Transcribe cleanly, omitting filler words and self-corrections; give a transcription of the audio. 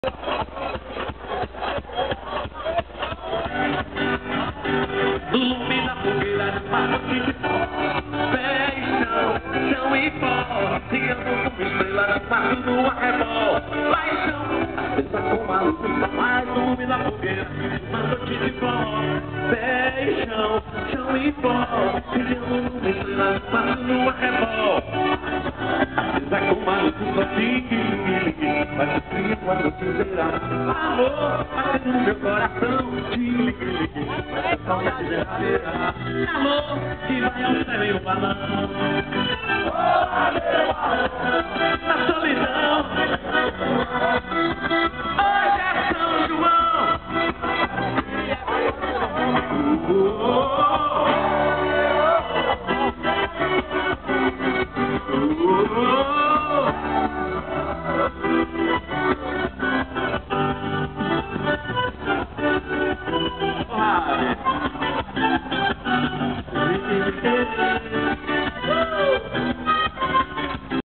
Lume na fogueira de pacote de pó, pé e chão e pó. Sigamos como estrela no quarto do arrebol. Paixão, acesa com maluco, só mais lume na fogueira de pacote de pó, pé e chão e pó. Sigamos como estrela no quarto do arrebol. Acesa com maluco, só ligue, vai no frio quando te verá. Amor, bate no meu coração, ligue. Saudade verdadeira, amor que vai ao céu e o balão. Na solidão.